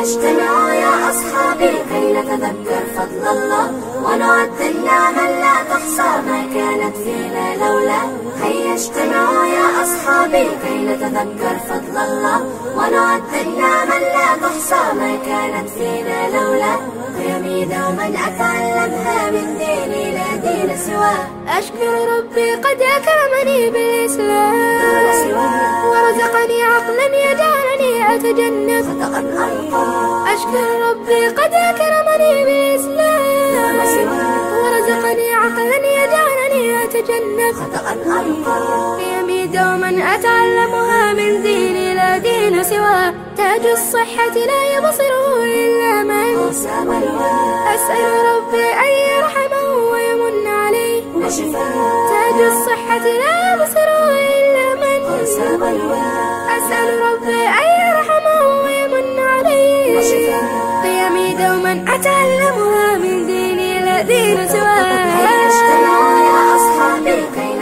اجتمعوا يا أصحابي كي نتذكر فضل الله ونعد النعم لا تحصى ما كانت فينا لولا. هيا اجتمعوا يا أصحابي كي نتذكر فضل الله ونعد النعم لا تحصى ما كانت فينا لولا. قيمي دوما أتعلمها من ديني لا دين سواه. أشكر ربي قد أكرمني بالإسلام ورزقني عقلا يجعلني أتجنب خطأ ألقاه. أشكر ربي قد أكرمني بالإسلام ورزقني عقلا يجعلني أتجنب خطأ ألقاه. قيمي دوما أتعلمها من ديني لا دين سواه. تاج الصحة لا يبصره إلا من سام الواد. أسأل ربي أن يرحمه ويمن عليه وشفاء. تاج الصحة لا يبصره إلا من سام الواد. أسأل ربي أن يرحمه ويمن عليه وشفاء. قيمي دوما أتعلمها من ديني لا دين سواه. هيا اجتمعوا يا أصحابي كي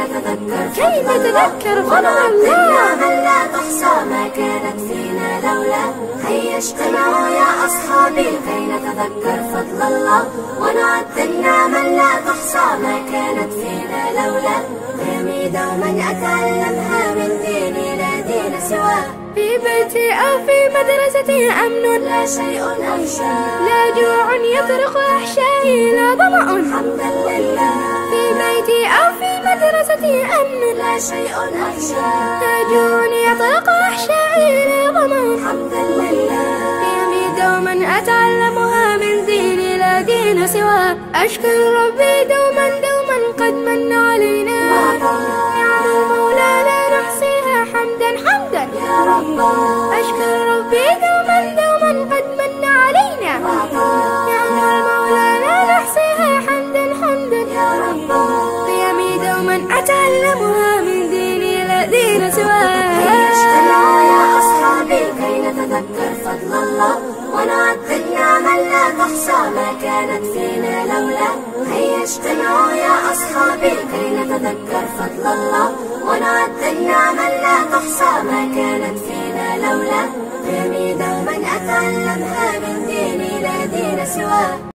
نتذكر فضل الله النعم لا تحصى ما كانت فينا لولا. هيا اجتمعوا يا أصحابي كي نتذكر فضل الله ونعد النعم لا تحصى ما كانت فينا لولا. قيمي دوما أتعلمها من ديني لا دين سواه. في بيتي أو في مدرستي أمن لا شيء أخشى. لا جوع يطرق أحشائي لا ظمأ حمدا لله. في بيتي أو في مدرستي أمن لا شيء أخشى. لا جوع يطرق أحشائي لا ظمأ حمدا لله. قيمي دوما أتعلمها من ديني لا دين سواه. أشكر ربي دوما قد من علينا نعم المولى لا نحصيها حمدا يا رب. أشكر ربي دوما قد من علينا نعم المولى لا نحصيها حمدا يا رب. قيمي دوما أتعلمها من ديني لا دين سواه. هيا اجتمعوا يا أصحابي كي نتذكر فضل الله ونعد النعم لا تحصى ما كانت فينا لولا. هيا اجتمعوا يا أصحابي كي نتذكر فضل الله ونعد النعم لا تحصى ما كانت فينا لولا. قيمي دوما أتعلمها من ديني لا دين سواه.